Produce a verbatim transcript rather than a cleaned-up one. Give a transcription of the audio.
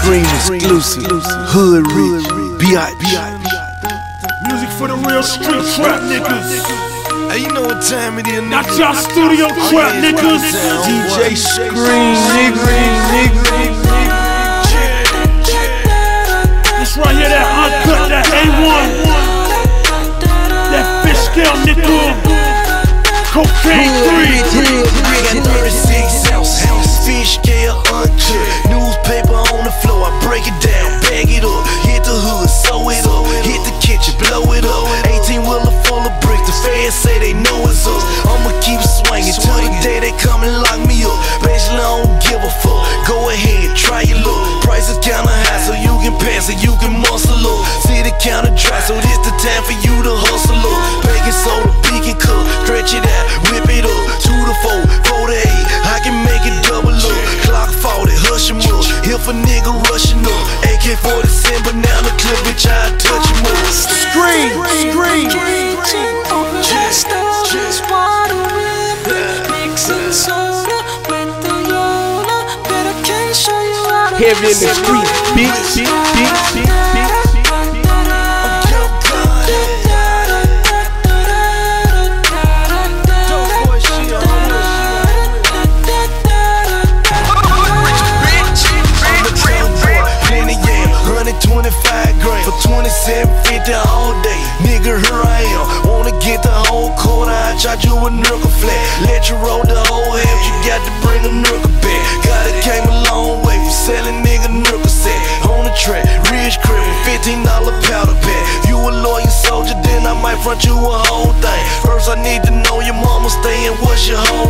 Scream exclusive, Hood Rich, B I B. Music for the real street trap niggas. Hey, you know what time it is, nigga? Not y'all studio trap niggas. D J Scream, nigga. This right here, that uncut, that A one, that fish scale nigga, cocaine three. Got thirty-six ounce, fish scale uncut. Newspaper on the floor, I break it down, bag it up, hit the hood, sew it up, hit the kitchen, blow it up. eighteen wheeler full of bricks, the fans say they know it's us. I'ma keep swinging till the day they come and lock me up. Basically, I don't give a fuck. Go ahead, try your luck. Prices kinda high, so you can pass it, you can muscle up. See the counter dry, so this the time for you to hustle up. Baking soda, beacon cook, stretch it out, whip it up. Two to four, four to eight, I can make it double up. Clock forty, hush him up. If a nigga rushing up, A K forty-seven, but now the clip, bitch, I touch him up. Scream, scream. Heavy in the streets, bitch, bitch, bitch, bitch, bitch. twenty-five grand for twenty-seven fifty all day. Nigga, here I am. Wanna get the whole quarter, I charge you a nickel flat. Let you roll the whole half, you got to bring a nickel back. God, it came a long way from selling nigga nickel set. On the track, rich crib with fifteen dollar powder pack. You a loyal soldier, then I might front you a whole thing. First, I need to know your mama staying, what's your whole